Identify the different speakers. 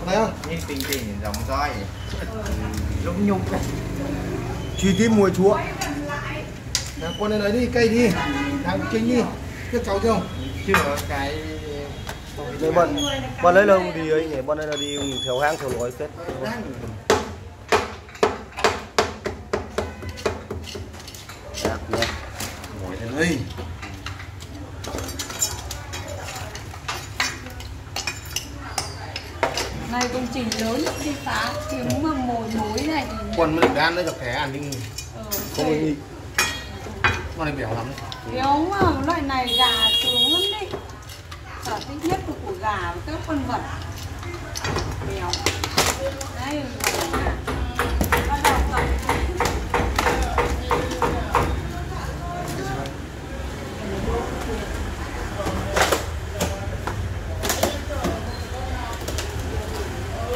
Speaker 1: Thấy không?
Speaker 2: Nhìn tình giống roi. Lúc nhục.
Speaker 1: Truy tìm mùi chúa. Con này lấy đi, cây đi. Thằng chính đi. Tiếp cháu chưa?
Speaker 2: Chưa cái
Speaker 3: Đấy bọn lấy là đi ấy nhỉ, bọn này là đi theo hang theo lối phết. Đẹp nhỉ.
Speaker 1: Ngồi lên đây.
Speaker 4: Này công trình lớn đi phá kiếm mà mối này thì
Speaker 1: Quần mới được gan đấy, gặp thẻ ăn nhưng không có gì. Con này béo lắm đấy.
Speaker 4: béo mà loại này gà sướng lắm đấy. Sở thích nhất của gà và các con vật béo. Đây là gà.